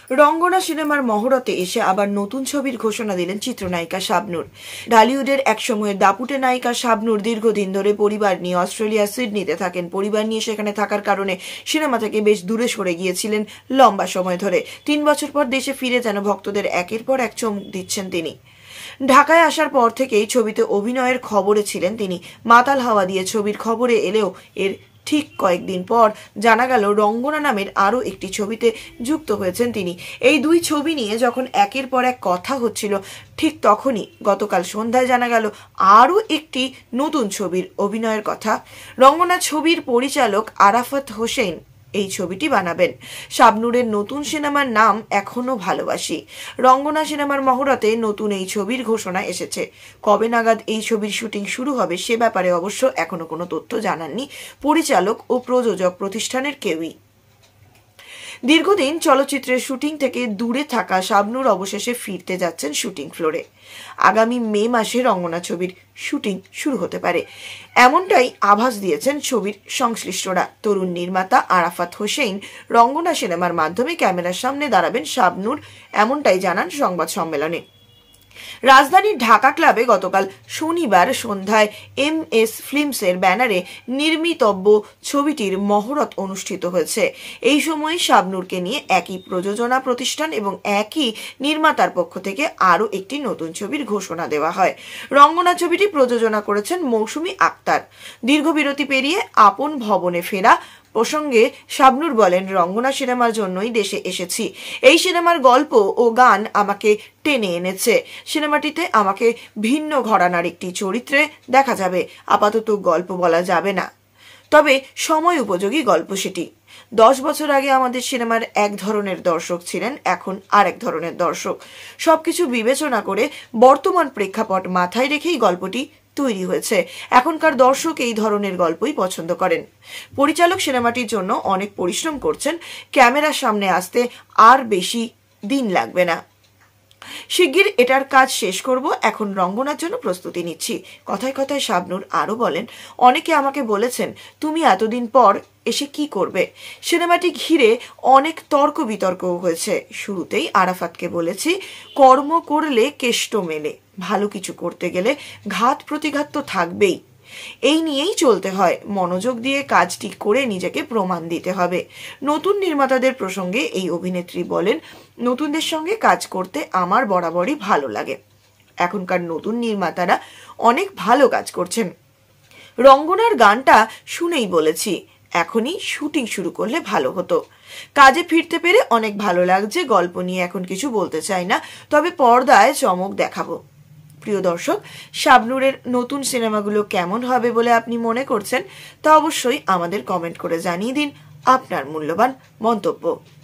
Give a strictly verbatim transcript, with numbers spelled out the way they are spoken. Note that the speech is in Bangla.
রঙ্গনা সিনেমার মহরতে এসে আবার নতুন ছবির ঘোষণা দিলেন চিত্রনায়িকা শাবনূর। ঢালিউডের একসময়ের দাপুটে নায়িকা শাবনূর দীর্ঘদিন ধরে পরিবার নিয়ে অস্ট্রেলিয়া সিডনিতে থাকেন। পরিবার নিয়ে সেখানে থাকার কারণে সিনেমা থেকে বেশ দূরে সরে গিয়েছিলেন লম্বা সময় ধরে। তিন বছর পর দেশে ফিরে যেন ভক্তদের একের পর এক চমক দিচ্ছেন তিনি। ঢাকায় আসার পর থেকেই ছবিতে অভিনয়ের খবরে ছিলেন তিনি। মাতাল হাওয়া দিয়ে ছবির খবরে এলেও এর ঠিক কয়েকদিন পর জানা গেল রঙ্গনা নামের আরো একটি ছবিতে যুক্ত হয়েছেন তিনি। এই দুই ছবি নিয়ে যখন একের পর এক কথা হচ্ছিল, ঠিক তখনই গতকাল সন্ধ্যায় জানা গেল আরো একটি নতুন ছবির অভিনয়ের কথা। রঙ্গনা ছবির পরিচালক আরাফাত হোসেন এই ছবিটি বানাবেন। শাবনূরের নতুন সিনেমার নাম এখনো ভালোবাসি। রঙ্গনা সিনেমার মহরতে নতুন এই ছবির ঘোষণা এসেছে। কবে নাগাদ এই ছবির শুটিং শুরু হবে সে ব্যাপারে অবশ্য এখনো কোনো তথ্য জানাননি পরিচালক ও প্রযোজক প্রতিষ্ঠানের কেউই। দীর্ঘদিন চলচ্চিত্রের শুটিং থেকে দূরে থাকা শাবনূর অবশেষে ফিরতে যাচ্ছেন শুটিং ফ্লোরে। আগামী মে মাসে রঙ্গনা ছবির শুটিং শুরু হতে পারে, এমনটাই আভাস দিয়েছেন ছবির সংশ্লিষ্টরা। তরুণ নির্মাতা আরাফাত হোসেন রঙ্গনা সিনেমার মাধ্যমে ক্যামেরার সামনে দাঁড়াবেন শাবনূর, এমনটাই জানান সংবাদ সম্মেলনে। রাজধানীর ঢাকা ক্লাবে গতকাল শনিবার সন্ধ্যায় এম এস ফিল্মসের ব্যানারে নির্মিতব্য ছবিটির মহরত অনুষ্ঠিত হয়েছে। এই সময় শাবনূরকে নিয়ে একই প্রযোজনা প্রতিষ্ঠান এবং একই নির্মাতার পক্ষ থেকে আরও একটি নতুন ছবির ঘোষণা দেওয়া হয়। রঙ্গনা ছবিটি প্রযোজনা করেছেন মৌসুমী আক্তার। দীর্ঘ বিরতি পেরিয়ে আপন ভবনে ফেরা প্রসঙ্গে শাবনূর বলেন, রঙ্গনা সিনেমার জন্যই দেশে এসেছি। এই সিনেমার গল্প ও গান আমাকে টেনে এনেছে। সিনেমাটিতে আমাকে ভিন্ন ঘরানার একটি চরিত্রে দেখা যাবে। আপাতত গল্প বলা যাবে না, তবে সময় উপযোগী গল্প সেটি। দশ বছর আগে আমাদের সিনেমার এক ধরনের দর্শক ছিলেন, এখন আরেক ধরনের দর্শক। সবকিছু বিবেচনা করে বর্তমান প্রেক্ষাপট মাথায় রেখেই গল্পটি তৈরি হয়েছে। এখনকার দর্শক এই ধরনের গল্পই পছন্দ করেন। পরিচালক সিনেমাটির জন্য অনেক পরিশ্রম করছেন। ক্যামেরার সামনে আসতে আর বেশি দিন লাগবে না। শিগগির এটার কাজ শেষ করব, এখন রঙ্গনার জন্য প্রস্তুতি নিচ্ছি। কথায় কথায় শাবনূর আরো বলেন, অনেকে আমাকে বলেছেন তুমি এতদিন পর এসে কি করবে। সিনেমাটি ঘিরে অনেক তর্ক বিতর্কও হয়েছে। শুরুতেই আরাফাতকে বলেছি, কর্ম করলে কেষ্ট মেলে, ভালো কিছু করতে গেলে ঘাত প্রতিঘাত তো থাকবেই। এই নিয়েই চলতে হয়। মনোযোগ দিয়ে কাজটি করে নিজেকে প্রমাণ দিতে হবে। নতুন নির্মাতাদের প্রসঙ্গে এই অভিনেত্রী বলেন, নতুনদের সঙ্গে কাজ করতে আমার বরাবরই ভালো লাগে। এখনকার নতুন নির্মাতারা অনেক ভালো কাজ করছেন। রঙ্গনার গানটা শুনেই বলেছি এখনই শুটিং শুরু করলে ভালো হতো। কাজে ফিরতে পেরে অনেক ভালো লাগছে। গল্প নিয়ে এখন কিছু বলতে চাই না, তবে পর্দায় চমক দেখাবো। প্রিয় দর্শক, শাবনূরের নতুন সিনেমাগুলো কেমন হবে বলে আপনি মনে করছেন তা অবশ্যই আমাদের কমেন্ট করে জানিয়ে দিন আপনার মূল্যবান মন্তব্য।